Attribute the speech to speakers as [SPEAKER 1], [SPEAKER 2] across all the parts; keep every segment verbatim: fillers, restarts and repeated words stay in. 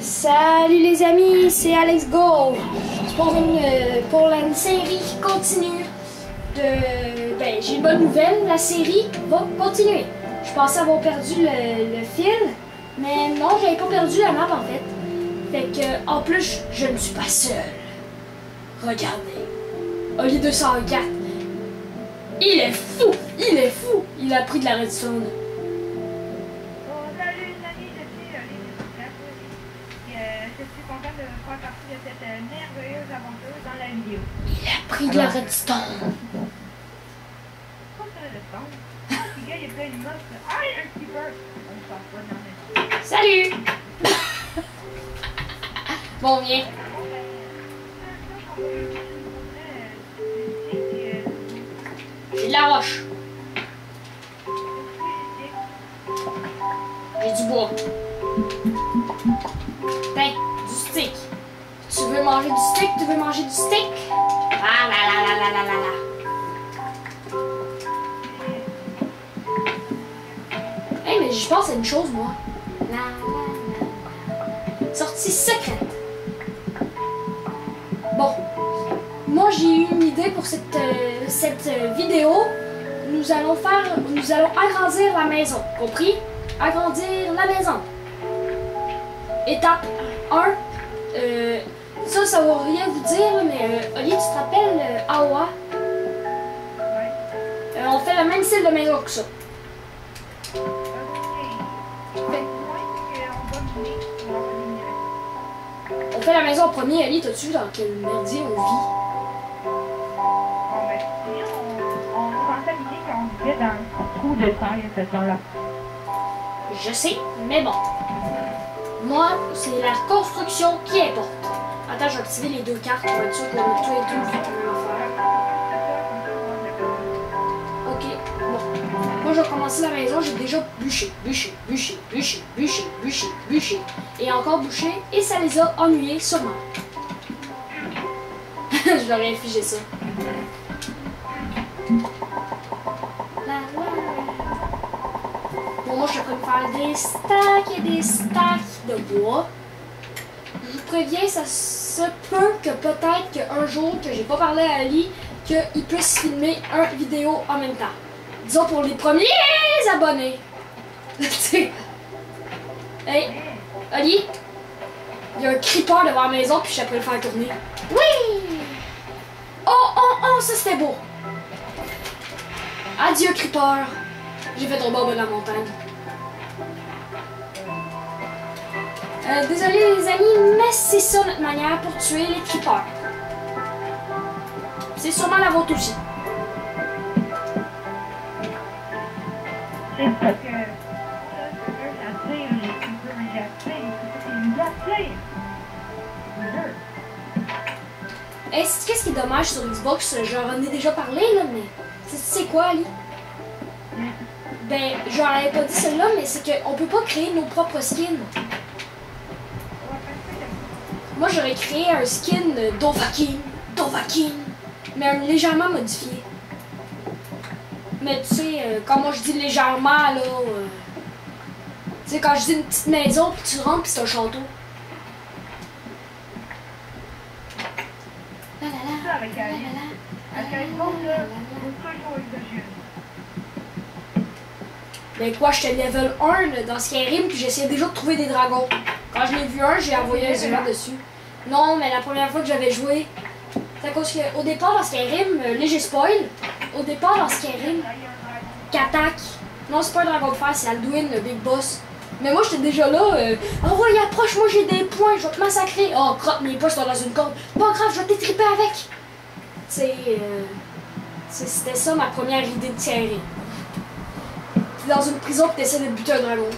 [SPEAKER 1] Salut les amis, c'est Alex Go. C'est pour une, pour une série qui continue de... Ben, j'ai une bonne nouvelle, la série va continuer. Je pensais avoir perdu le, le fil, mais non, j'avais pas perdu la map en fait. Fait que, en plus, je ne suis pas seul. Regardez, Oli deux cent quatre. Il est fou, il est fou. Il a pris de la redstone.
[SPEAKER 2] Merveilleuse aventure dans la vidéo.
[SPEAKER 1] Il a pris de la redstone.
[SPEAKER 2] Comme ça, le redstone. Le gars, il est plein de monstres. Ah, un keeper. On s'en fout dans les...
[SPEAKER 1] Salut. Bon, viens. J'ai de la roche. J'ai du bois. Ben, du stick. Tu veux manger du steak? Tu veux manger du steak? Ah là là là là là là là. Hey, mais je pense à une chose, moi. La, la, la. Sortie secrète. Bon. Moi, j'ai eu une idée pour cette, euh, cette euh, vidéo. Nous allons faire... Nous allons agrandir la maison. Compris? Agrandir la maison. Étape un. Euh... Ça, ça va rien vous dire, mais euh, Oli, tu te rappelles euh, Awa?
[SPEAKER 2] Ouais.
[SPEAKER 1] Euh, on fait le même style de maison que ça.
[SPEAKER 2] Ok.
[SPEAKER 1] Fait- On fait la maison en premier, Oli, t'as-tu vu dans quel merdier on vit?
[SPEAKER 2] Bon, ben, si on, on pensait à l'idée qu'on vivait dans le trou de terre, cette là.
[SPEAKER 1] Je sais, mais bon. Moi, c'est la construction qui importe. Attends, je vais activer les deux cartes pour être sûr qu'on a tout et tout fait la même affaire. Ok, bon. Moi, je vais commencer la maison. J'ai déjà bûché, bûché, bûché, bûché, bûché, bûché, bûché. Et encore bûché. Et ça les a ennuyés sûrement. Je leur ai infligé ça. La, la, la. Bon, moi, je suis en train de faire des stacks et des stacks de bois. Je vous préviens, ça se peut que peut-être qu'un jour, que j'ai pas parlé à Ali, qu'il puisse filmer une vidéo en même temps. Disons pour les premiers abonnés. Tu sais. Hey, Ali, il y a un creeper devant la maison, puis je peux le faire tourner. Oui! Oh, oh, oh, ça c'était beau. Adieu, creeper. J'ai fait tomber en bas de la montagne. Euh, désolé les amis, mais c'est ça notre manière pour tuer les creepers. C'est sûrement la vôtre aussi.
[SPEAKER 2] C'est parce que... Ça tire, les creepers, mais c'est une gaspille.
[SPEAKER 1] Hey, c'est qu'est-ce qui est dommage sur Xbox, j'en ai déjà parlé là, mais c'est quoi, Ali? Ben, j'en avais pas dit celle-là, mais c'est qu'on peut pas créer nos propres skins. Moi, j'aurais créé un skin Dovahkiin, Dovahkiin, mais un légèrement modifié. Mais tu sais, euh, quand moi je dis légèrement, là, euh, tu sais, quand je dis une petite maison, puis tu rentres, puis c'est un château. La, la, la,
[SPEAKER 2] Ça, avec
[SPEAKER 1] la, la,
[SPEAKER 2] Ali.
[SPEAKER 1] la,
[SPEAKER 2] Avec
[SPEAKER 1] la,
[SPEAKER 2] un
[SPEAKER 1] la,
[SPEAKER 2] gros,
[SPEAKER 1] la,
[SPEAKER 2] là,
[SPEAKER 1] la, la.
[SPEAKER 2] faut toujours exagérer.
[SPEAKER 1] Ben quoi, j'étais level un là, dans Skyrim, puis j'essayais déjà de trouver des dragons. Quand je l'ai vu un, j'ai envoyé un zéro dessus. Non, mais la première fois que j'avais joué, c'est à cause qu'au départ dans Skyrim, euh, là j'ai spoil, au départ dans Skyrim, qu'attaque. Non, c'est pas un dragon de fer, c'est Alduin, le big boss. Mais moi j'étais déjà là, euh, envoie, approche, moi j'ai des points, je vais te massacrer. Oh, crotte, mes poches sont dans une corde. Pas grave, je vais t'étriper avec. Tu sais, euh, c'était ça ma première idée de Skyrim. T'es dans une prison et t'essaies de buter un dragon.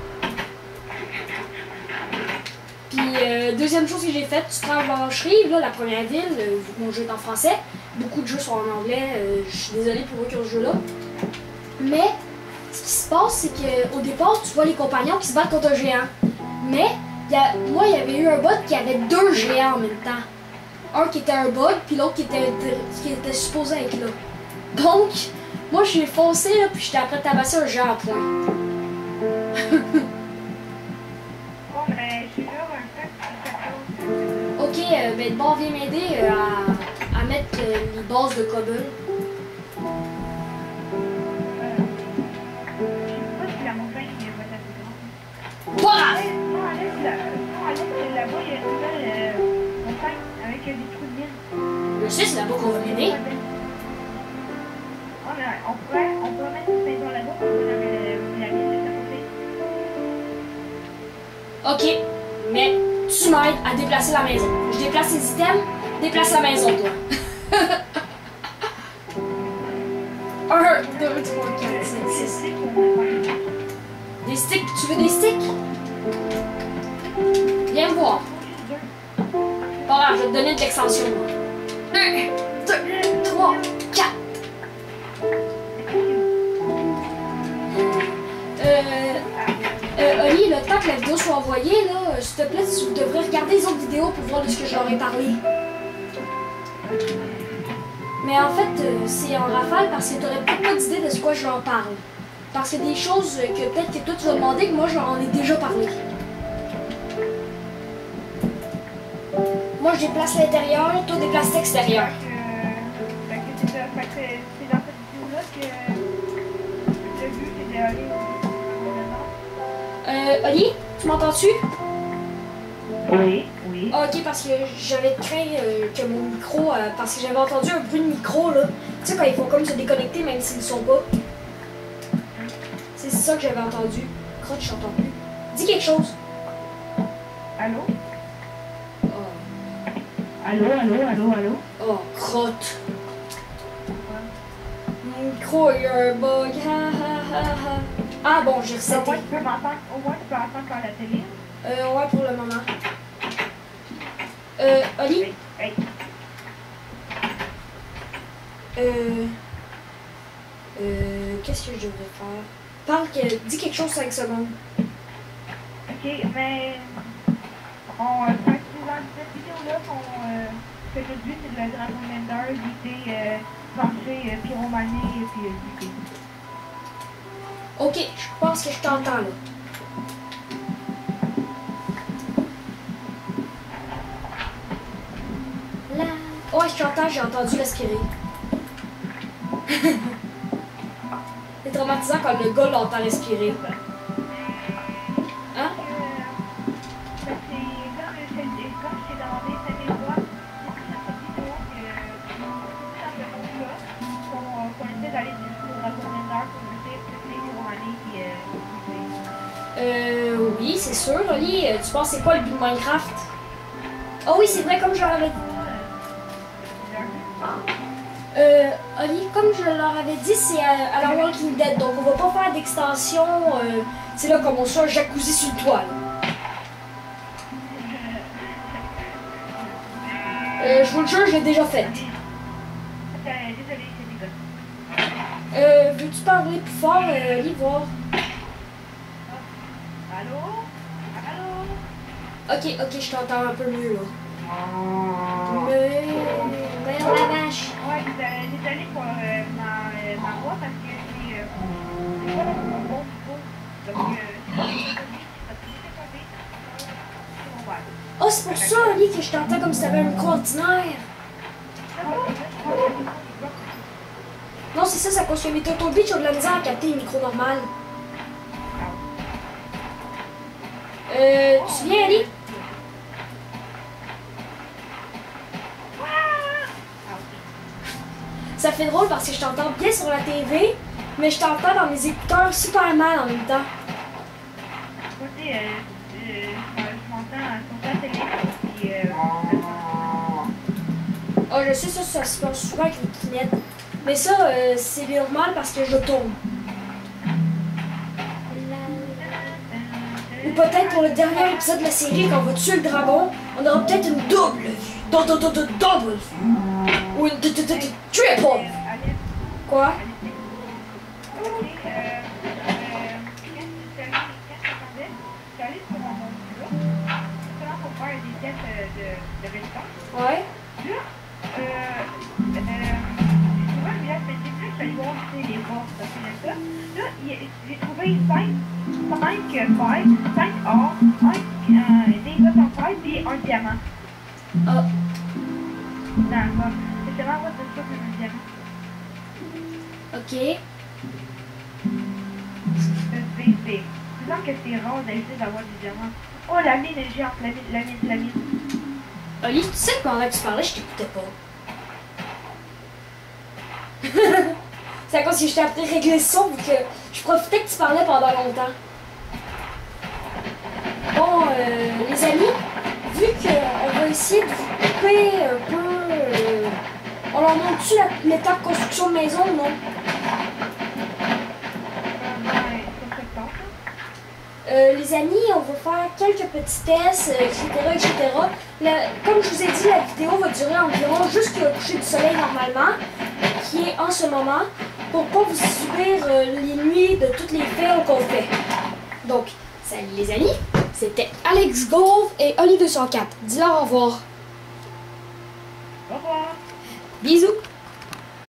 [SPEAKER 1] Puis, euh, deuxième chose que j'ai faite, tu te rends à Blancherive, là, la première ville, euh, vu que mon jeu est en français. Beaucoup de jeux sont en anglais, euh, je suis désolée pour eux qui ont ce jeu-là. Mais, ce qui se passe, c'est qu'au départ, tu vois les compagnons qui se battent contre un géant. Mais, y a, moi, il y avait eu un bot qui avait deux géants en même temps. Un qui était un bug, puis l'autre qui était, qui était supposé être là. Donc, moi, j'ai foncé, là, puis j'étais après de tabasser un géant à point.
[SPEAKER 2] Bon, ben, je suis là, un peu
[SPEAKER 1] euh, ben bon, viens m'aider euh, à, à mettre euh, les bases de cobble.
[SPEAKER 2] Euh, je sais pas si la montagne va être assez grande.
[SPEAKER 1] Pas grave!
[SPEAKER 2] Ouais, non, à l'est, là- non, à l'est, là-bas, il y a une nouvelle euh, montagne avec euh, des trous de mine.
[SPEAKER 1] Je sais, c'est là-bas qu'on va m'aider.
[SPEAKER 2] On, a, on, pourrait, on pourrait mettre une maison là-bas pour que la, la mine de sa côté.
[SPEAKER 1] Ok, mais tu m'aides à déplacer la maison. Je déplace les items, déplace la maison, toi. un, deux, trois, quatre, cinq, six. Des sticks, tu veux des sticks? Viens me voir. Pas grave, je vais te donner de l'extension. un, deux, trois, quatre. Euh, euh, Oli, le temps que la vidéo soit envoyée, là, euh, s'il te plaît, tu devrais regarder les autres vidéos pour voir de ce que je leur ai parlé. Mais en fait, euh, c'est en rafale parce que tu n'aurais peut-être pas d'idée de ce quoi je leur parle. Parce que des choses euh, que peut-être que toi tu vas demander que moi je leur en ai déjà parlé. Moi je déplace l'intérieur, toi déplace l'extérieur.
[SPEAKER 2] Fait que, fait que c'est ça, fait que c'est c'est dans cette vidéo-là que le but c'est d'aller au
[SPEAKER 1] Euh, Oli, tu m'entends-tu?
[SPEAKER 2] Oui, oui.
[SPEAKER 1] Ah, ok, parce que j'avais craint euh, que mon micro, euh, parce que j'avais entendu un bruit de micro là. Tu sais quand ils font comme se déconnecter même s'ils ne sont pas. C'est ça que j'avais entendu. Crotte, je t'entends plus. Dis quelque chose.
[SPEAKER 2] Allô?
[SPEAKER 1] Oh,
[SPEAKER 2] Allô, allô, allô, allô?
[SPEAKER 1] oh crotte. Mon micro, il y a un bug. Ha, ha, ha, ha. Ah bon, j'ai
[SPEAKER 2] Au
[SPEAKER 1] reseté.
[SPEAKER 2] moins, tu peux m'entendre, au moins, tu peux entendre par la télé.
[SPEAKER 1] Euh, ouais, pour le moment. Euh, Oli?
[SPEAKER 2] Hey, hey.
[SPEAKER 1] Euh... Euh... Qu'est-ce que je devrais faire? Parle, que, dis quelque chose cinq secondes.
[SPEAKER 2] Ok, mais on, euh, fait que dans cette vidéo-là, qu'on, euh, que le but c'est de le Dragon Bender, guider, euh, plancher, euh, pyromanie et puis euh, guider.
[SPEAKER 1] Ok, je pense que je t'entends là. Là... Ouais, je t'entends, j'ai entendu respirer. C'est traumatisant quand le gars l'entend respirer. Hein?
[SPEAKER 2] Euh, fait que c'est comme je t'ai comme je t'ai demandé, c'est des fois, c'est dans cette vidéo que c'est dans ce monde-là qu'on qu'on essaie d'aller jusqu'au Dragon Bender pour essayer de pousser pyromanie et euh, guider.
[SPEAKER 1] Euh, oui, c'est sûr, Oli. Euh, Tu penses c'est quoi le but de Minecraft? Oh oui, c'est vrai, comme je leur avais dit. Euh, Oli, comme je leur avais dit, c'est à, à la Walking Dead, donc on va pas faire d'extension. Euh, c'est là comme on soit un jacuzzi sur le toit. là. Euh, je vous le jure, je l'ai déjà fait.
[SPEAKER 2] Désolé, c'est des gars.
[SPEAKER 1] Euh, veux-tu parler plus fort, euh, Oli, voir?
[SPEAKER 2] Allô? Allô?
[SPEAKER 1] Ok, ok, je t'entends un peu mieux là. Mais... Merde la vache.
[SPEAKER 2] Ouais, désolé désolé pour euh, ma, euh, ma voix parce que c'est euh, c'est pas mon bon niveau. Donc, euh, si j'ai pas compris, c'est mon bail.
[SPEAKER 1] Oh, c'est pour ça, Oli, que je t'entends comme si t'avais un micro ordinaire. Non, c'est ça, ça cause que mes Turtle Beach ont de la misère à capter les micros normales. Euh, tu viens, Ali? Ça fait drôle parce que je t'entends bien sur la T V, mais je t'entends dans mes écouteurs super mal en même temps.
[SPEAKER 2] Écoutez, euh, euh, je m'entends sur la télé, puis euh,
[SPEAKER 1] Oh, je sais, ça, ça se passe souvent avec les clinettes. Mais ça, euh, c'est normal parce que je tombe. Ou peut-être pour le dernier épisode de la série, quand on va tuer le dragon, on aura peut-être une double vue. Do- do- do- do- Double vue. Ou une t- t- t- t- triple.
[SPEAKER 2] Alice,
[SPEAKER 1] Quoi?
[SPEAKER 2] Alice, ok, euh, euh, qu'est-ce que tu attendais? Je suis allée sur mon boulot, justement pour faire des tests euh, de, de résistance.
[SPEAKER 1] Ouais.
[SPEAKER 2] Là, euh, euh, j'ai trouvé un village spécifique, je suis allée voir si les forces de ça. Là, il- j'ai trouvé cinq cinq pailles, cinq or, un euh, des gars en paille, puis un diamant.
[SPEAKER 1] Ah,
[SPEAKER 2] D'accord. C'est vraiment de ça que je diamant.
[SPEAKER 1] ok.
[SPEAKER 2] C'est c'est. C'est sûr que c'est rare d'essayer d'avoir du diamant. Oh, la mine est géante, la mine, la mine, la mine.
[SPEAKER 1] Oli, tu sais que pendant que tu parlais, je t'écoutais pas. C'est à cause que je t'ai appris à régler le son vu que je profitais que tu parlais pendant longtemps. Bon, euh, les amis, vu qu'on va essayer de vous couper un peu... Euh, on leur montre-tu l'état de construction de maison ou non? Euh, les amis, on va faire quelques petits tests, euh, et cetera, et cetera. La- comme je vous ai dit, la vidéo va durer environ jusqu'au coucher du soleil normalement, qui est en ce moment, pour pas vous subir euh, les nuits de toutes les faits qu'on fait. Donc, salut les amis, c'était Alex Gove et Oli deux cent quatre. Dis-leur au revoir.
[SPEAKER 2] Au revoir.
[SPEAKER 1] Bisous.